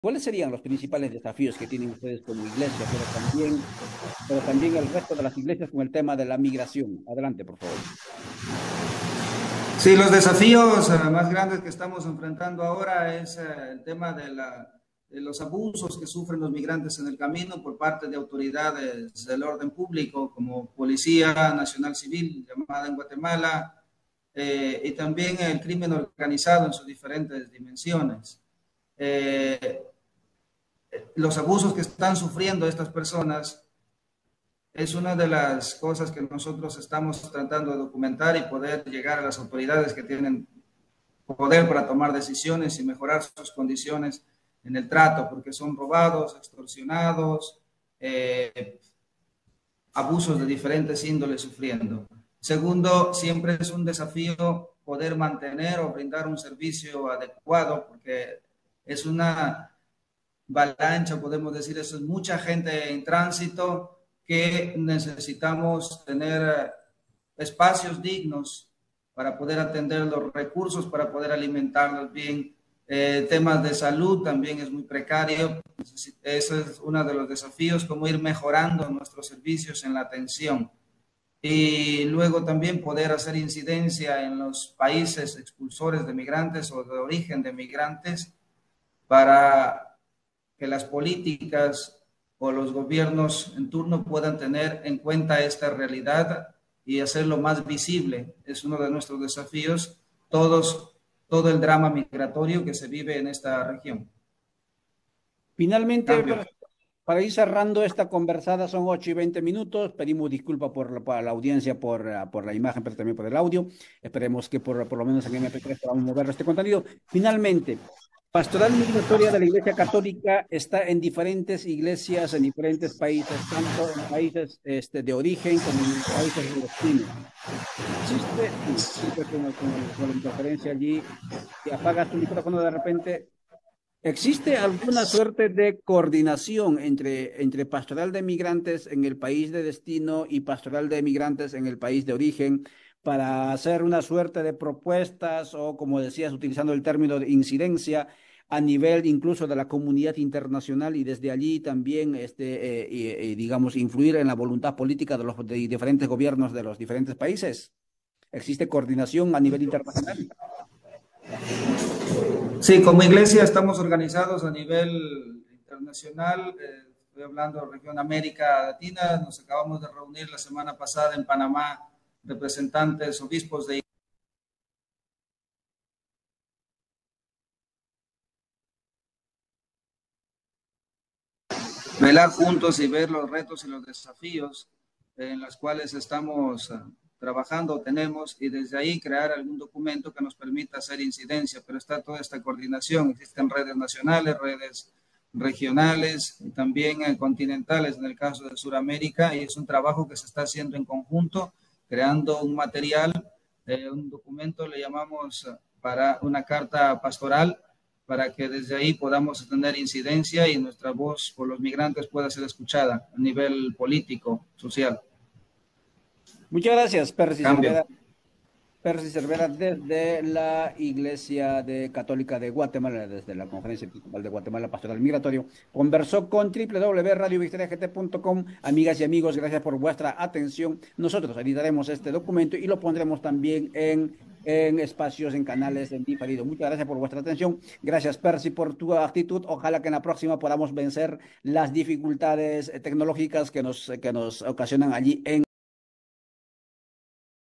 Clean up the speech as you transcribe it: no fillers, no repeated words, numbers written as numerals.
¿Cuáles serían los principales desafíos que tienen ustedes como iglesia, pero también el resto de las iglesias con el tema de la migración? Adelante, por favor. Sí, los desafíos más grandes que estamos enfrentando ahora es el tema de los abusos que sufren los migrantes en el camino por parte de autoridades del orden público, como Policía Nacional Civil, llamada en Guatemala, y también el crimen organizado en sus diferentes dimensiones. Eh, los abusos que están sufriendo estas personas es una de las cosas que nosotros estamos tratando de documentar y poder llegar a las autoridades que tienen poder para tomar decisiones y mejorar sus condiciones en el trato, porque son robados, extorsionados, abusos de diferentes índoles sufriendo. Segundo, siempre es un desafío poder mantener o brindar un servicio adecuado, porque es una avalancha, podemos decir, eso es mucha gente en tránsito que necesitamos tener espacios dignos para poder atender los recursos, para poder alimentarlos bien. Temas de salud también es muy precario. Ese es uno de los desafíos, cómo ir mejorando nuestros servicios en la atención. Y luego también poder hacer incidencia en los países expulsores de migrantes o de origen de migrantes para que las políticas o los gobiernos en turno puedan tener en cuenta esta realidad y hacerlo más visible. Es uno de nuestros desafíos, todo el drama migratorio que se vive en esta región. Finalmente, Cambio. para ir cerrando esta conversada, son 8:20. Pedimos disculpas para la audiencia por la imagen, pero también por el audio. Esperemos que por lo menos en MP3 podamos mover este contenido. Finalmente, Pastoral Migratoria de la Iglesia Católica está en diferentes iglesias, en diferentes países, tanto en países de origen como en países de destino. Existe, disculpe con la interferencia allí, y apaga tu micrófono de repente. ¿Existe alguna suerte de coordinación entre pastoral de migrantes en el país de destino y pastoral de migrantes en el país de origen para hacer una suerte de propuestas o, como decías, utilizando el término de incidencia a nivel incluso de la comunidad internacional y desde allí también, digamos, influir en la voluntad política de diferentes gobiernos de los diferentes países? ¿Existe coordinación a nivel internacional? Sí, como iglesia estamos organizados a nivel internacional. Estoy hablando de región América Latina. Nos acabamos de reunir la semana pasada en Panamá, representantes, obispos de velar juntos y ver los retos y los desafíos en los cuales estamos trabajando, tenemos, y desde ahí crear algún documento que nos permita hacer incidencia, pero está toda esta coordinación, existen redes nacionales, redes regionales y también continentales en el caso de Sudamérica, y es un trabajo que se está haciendo en conjunto, creando un material, un documento, le llamamos para una carta pastoral, para que desde ahí podamos tener incidencia y nuestra voz por los migrantes pueda ser escuchada a nivel político, social. Muchas gracias, Percy Cambio. Cervera. Percy Cervera desde la Iglesia Católica de Guatemala, desde la Conferencia Episcopal de Guatemala Pastoral Migratorio. Conversó con www.radiovictoriagt.com. Amigas y amigos, gracias por vuestra atención. Nosotros editaremos este documento y lo pondremos también en espacios, en canales, en diferido. Muchas gracias por vuestra atención. Gracias, Percy, por tu actitud. Ojalá que en la próxima podamos vencer las dificultades tecnológicas que nos ocasionan allí en